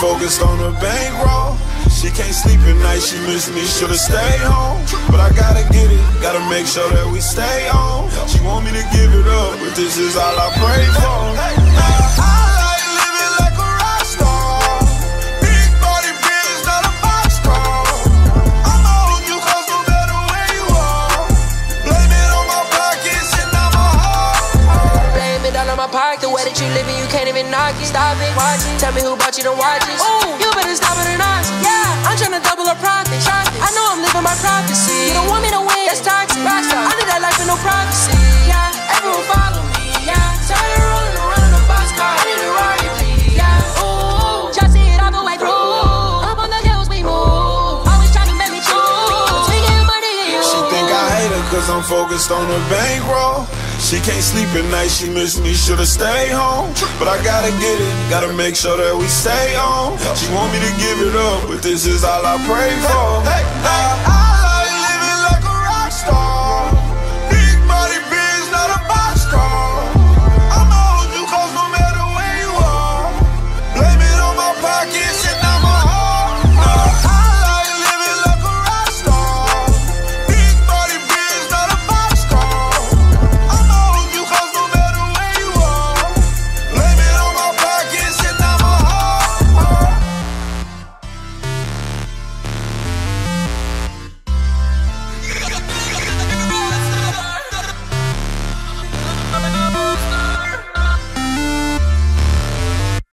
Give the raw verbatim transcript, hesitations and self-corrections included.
focused on the bankroll. She can't sleep at night, she miss me, should've stayed home. But I gotta get it, gotta make sure that we stay on. She want me to give it up, but this is all I pray for. I like living like a rock star. Big body bitch, not a box car. I'ma hold you close no matter where you are. Blame it on my pockets and not my heart. Blame it all on my pocket, the way that you living, you can't even knock it. Stop it, watch it, tell me who bought you the watches. Ooh, you better stop it or not. Yeah, I'm tryna double her profit. I know I'm living my prophecy. You don't want me to win, that's toxic. Rockstar, I live that life with no privacy. Yeah, everyone follow me. Yeah, tired of rolling around in a boxcar. I need a Rari, please. Yeah, ooh, just see it all the way through. Up on the hills we move. Always trying to make me choose. We get money and you. She think I hate her cause I'm focused on the bankroll. She can't sleep at night, she miss me, should've stayed home. But I gotta get it, gotta make sure that we stay on. She want me to give it up, but this is all I pray for.